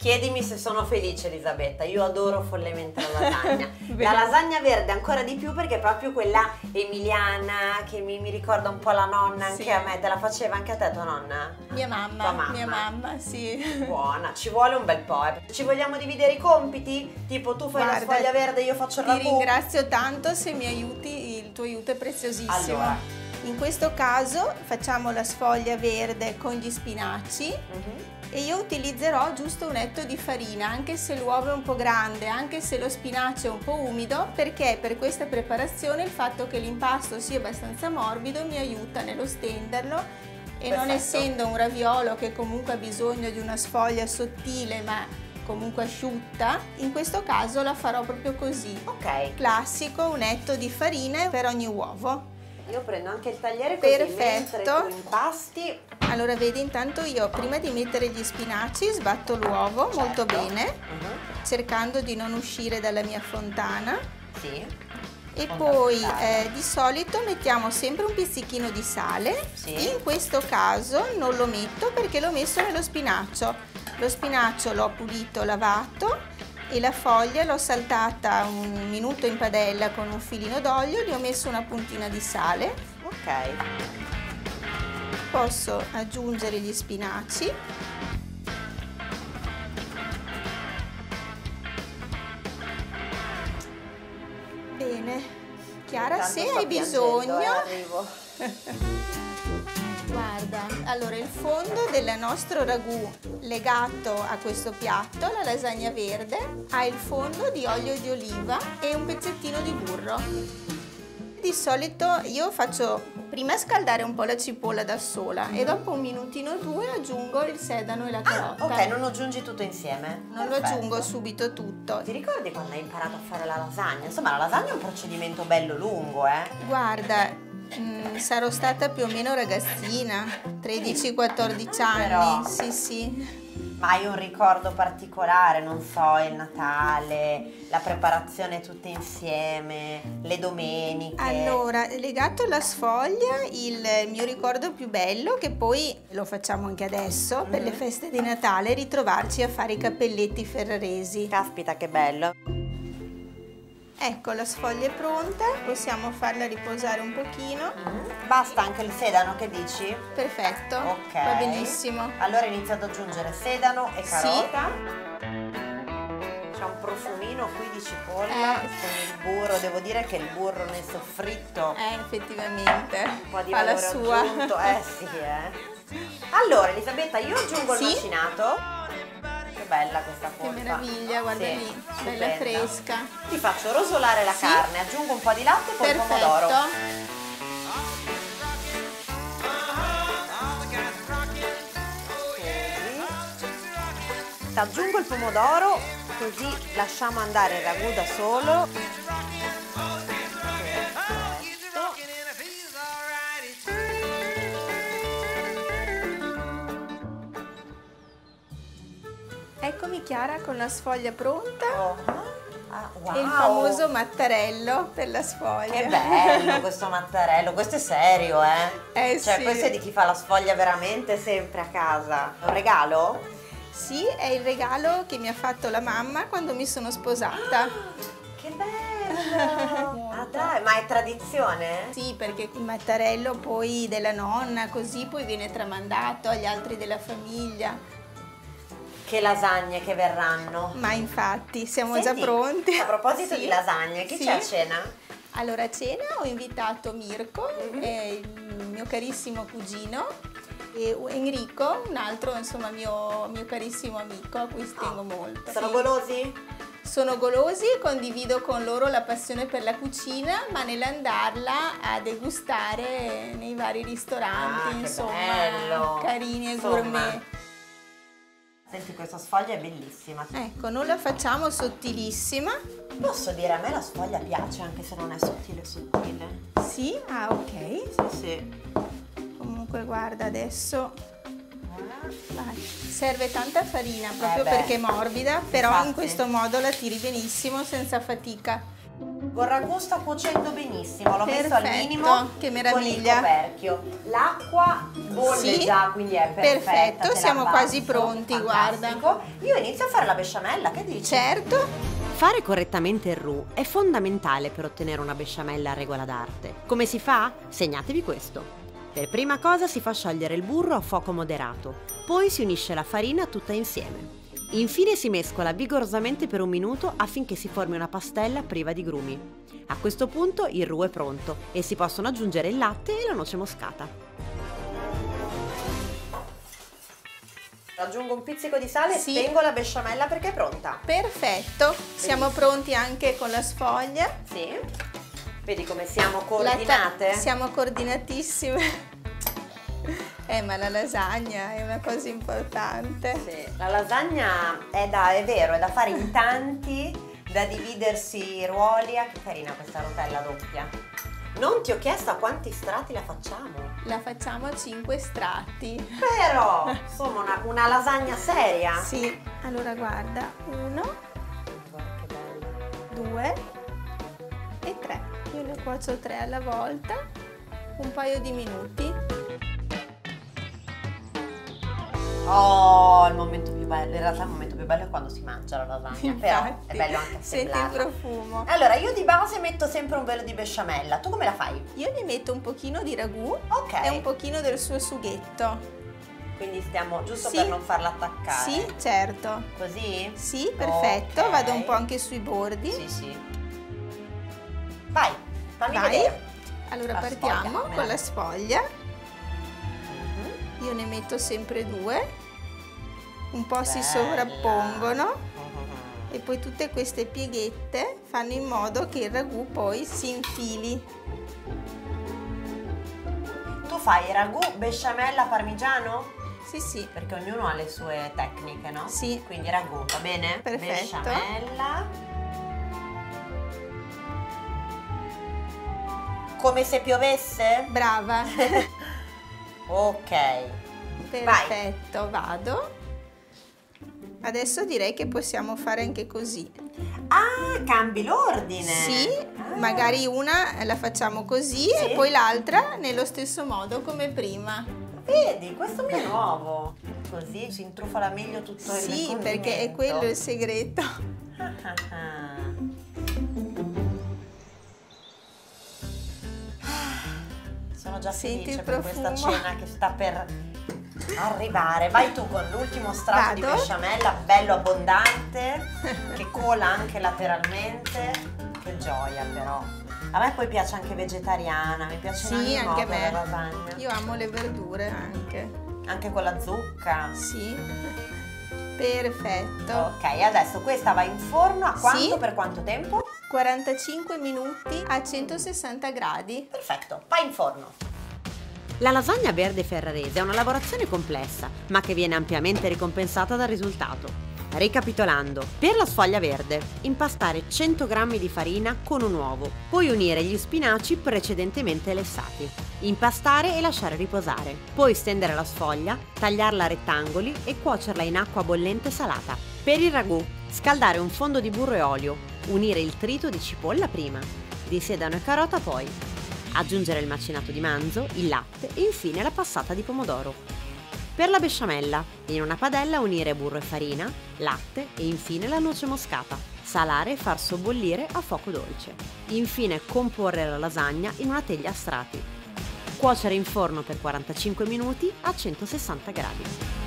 Chiedimi se sono felice, Elisabetta, io adoro follemente la lasagna. La lasagna verde ancora di più perché è proprio quella emiliana che mi ricorda un po' la nonna, anche a me. Te la faceva anche a te tua nonna? Mia mamma. Tua mamma? Mia mamma, sì. Buona, ci vuole un bel po'. Ci vogliamo dividere i compiti? Tipo tu fai la sfoglia verde, io faccio il ragù? Ti ringrazio tanto se mi aiuti, il tuo aiuto è preziosissimo. Allora, in questo caso facciamo la sfoglia verde con gli spinaci. E io utilizzerò giusto un etto di farina, anche se l'uovo è un po' grande, anche se lo spinacio è un po' umido, perché per questa preparazione il fatto che l'impasto sia abbastanza morbido mi aiuta nello stenderlo e non essendo un raviolo che comunque ha bisogno di una sfoglia sottile ma comunque asciutta, in questo caso la farò proprio così. Ok. Classico, un etto di farina per ogni uovo. Io prendo anche il tagliere così mentre tu impasti. Allora vedi, intanto io prima di mettere gli spinaci sbatto l'uovo molto bene, cercando di non uscire dalla mia fontana. Sì. E poi di solito mettiamo sempre un pizzichino di sale. Sì. In questo caso non lo metto perché l'ho messo nello spinacio. Lo spinacio l'ho pulito, lavato e la foglia l'ho saltata un minuto in padella con un filino d'olio e gli ho messo una puntina di sale. Ok. Posso aggiungere gli spinaci. Bene, Chiara, se hai bisogno, arrivo. guarda, allora il fondo del nostro ragù legato a questo piatto, la lasagna verde, ha il fondo di olio di oliva e un pezzettino di burro. Di solito io faccio prima scaldare un po' la cipolla da sola e dopo un minutino o due aggiungo il sedano e la carota. Ok, non aggiungi tutto insieme? Non lo aggiungo subito tutto. Ti ricordi quando hai imparato a fare la lasagna? Insomma, la lasagna è un procedimento bello lungo, Guarda, sarò stata più o meno ragazzina, 13-14 anni, Però... sì. Ma hai un ricordo particolare, non so, il Natale, la preparazione tutte insieme, le domeniche? Allora, legato alla sfoglia, il mio ricordo più bello, che poi lo facciamo anche adesso, per le feste di Natale, ritrovarci a fare i cappelletti ferraresi. Caspita, che bello! Ecco, la sfoglia è pronta, possiamo farla riposare un pochino. Basta anche il sedano, che dici? Perfetto, ok, va benissimo. Allora inizio ad aggiungere sedano e carota. C'è un profumino qui di cipolla con il burro, devo dire che il burro nel soffritto effettivamente un po' di fa la valore sua. aggiunto. Sì, Allora Elisabetta, io aggiungo il macinato. Che bella questa polpa. Che meraviglia, guarda lì, bella fresca. Ti faccio rosolare la carne, aggiungo un po' di latte e poi il pomodoro. Aggiungo il pomodoro, così lasciamo andare il ragù da solo. Eccomi Chiara con la sfoglia pronta. Wow. E il famoso mattarello per la sfoglia. Che bello questo mattarello, questo è serio, cioè sì. Questo è di chi fa la sfoglia veramente sempre a casa. È un regalo? Sì, è il regalo che mi ha fatto la mamma quando mi sono sposata. Che bello! Dai, ma è tradizione? Sì, perché il mattarello poi della nonna, così poi viene tramandato agli altri della famiglia. Che lasagne che verranno. Ma infatti, siamo già pronti. A proposito di lasagne, chi c'è a cena? Allora, a cena ho invitato Mirko, il mio carissimo cugino, e Enrico, un altro, insomma, mio carissimo amico a cui tengo molto. Sono golosi? Sono golosi e condivido con loro la passione per la cucina, ma nell'andarla a degustare nei vari ristoranti, insomma, bello. carini e gourmet. Senti, questa sfoglia è bellissima. Ecco, non la facciamo sottilissima. Posso dire, a me la sfoglia piace anche se non è sottile. Sì? Ah, ok. Sì. Comunque guarda, adesso serve tanta farina proprio perché è morbida, però in questo modo la tiri benissimo senza fatica. Col ragù sta cuocendo benissimo, l'ho messo al minimo. Che con il meraviglia. coperchio. L'acqua bolle già, quindi è perfetta. Perfetto, siamo quasi pronti, fantastico. guarda. Io inizio a fare la besciamella, che dici? Certo. Fare correttamente il roux è fondamentale per ottenere una besciamella a regola d'arte. Come si fa? Segnatevi questo. Per prima cosa si fa sciogliere il burro a fuoco moderato, poi si unisce la farina tutta insieme. Infine si mescola vigorosamente per 1 minuto affinché si formi una pastella priva di grumi. A questo punto il roux è pronto e si possono aggiungere il latte e la noce moscata. Aggiungo un pizzico di sale Sì. e spengo la besciamella perché è pronta. Perfetto. Siamo pronti anche con la sfoglia. Sì. Vedi come siamo coordinate? Siamo coordinatissime. Ma la lasagna è una cosa importante. Sì. La lasagna è vero, è da fare in tanti, da dividersi i ruoli. Ah, che carina questa rotella doppia. Non ti ho chiesto a quanti strati la facciamo. La facciamo a 5 strati. Però, insomma, una lasagna seria. Sì, allora guarda, 1, Guarda che bello. 2 e 3. Io ne cuocio 3 alla volta, un paio di minuti. Oh, il momento più bello. In realtà il momento più bello è quando si mangia la lasagna. Però Infatti, è bello anche senti il assemblarla. profumo. Allora, io di base metto sempre un velo di besciamella. Tu come la fai? Io ne metto un pochino di ragù Ok. e un pochino del suo sughetto. Quindi stiamo giusto Sì. per non farla attaccare. Sì, certo. Così? Sì, perfetto. Ok. Vado un po' anche sui bordi. Sì, sì. Vai, fammi Vai. vedere. Allora La partiamo sfoglia, con la sfoglia. Mhm. Io ne metto sempre 2. Un po' si Bella. sovrappongono Mhm. e poi tutte queste pieghette fanno in modo che il ragù poi si infili. Tu fai ragù, besciamella, parmigiano? Sì, sì. Perché ognuno ha le sue tecniche, no? Sì. Quindi ragù, va bene? Perfetto. Besciamella. Come se piovesse? Brava. Ok. Perfetto, vado. Adesso direi che possiamo fare anche così. Ah, cambi l'ordine. Sì, Ah. magari una la facciamo così Sì. e poi l'altra nello stesso modo come prima. Vedi, questo mi è nuovo. Così si intrufola meglio tutto il Sì, condimento. perché è quello il segreto. Sono già Senti felice il per questa profumo? cena che sta per arrivare. Vai tu con l'ultimo strato di Vado? besciamella, bello abbondante, che cola anche lateralmente. Che gioia però. A me poi piace anche vegetariana, mi piace in Sì, ogni anche a modo me. la lasagna. Io amo le verdure anche. Anche con la zucca. Sì. Perfetto. Ok, adesso questa va in forno a quanto? Sì. Per quanto tempo? 45 minuti a 160 gradi. Perfetto, va in forno. La lasagna verde ferrarese è una lavorazione complessa, ma che viene ampiamente ricompensata dal risultato. Ricapitolando, per la sfoglia verde, impastare 100 g di farina con un uovo, poi unire gli spinaci precedentemente lessati, impastare e lasciare riposare, poi stendere la sfoglia, tagliarla a rettangoli e cuocerla in acqua bollente salata. Per il ragù, scaldare un fondo di burro e olio, unire il trito di cipolla prima, di sedano e carota poi, aggiungere il macinato di manzo, il latte e infine la passata di pomodoro. Per la besciamella, in una padella unire burro e farina, latte e infine la noce moscata, salare e far sobbollire a fuoco dolce. Infine comporre la lasagna in una teglia a strati. Cuocere in forno per 45 minuti a 160 gradi.